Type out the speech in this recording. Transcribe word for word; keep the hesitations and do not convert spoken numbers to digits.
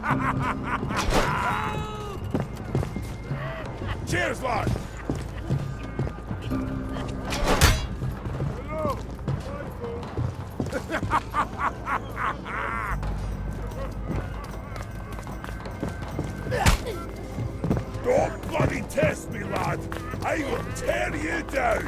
Cheers, lad! Don't bloody test me, lad! I will tear you down!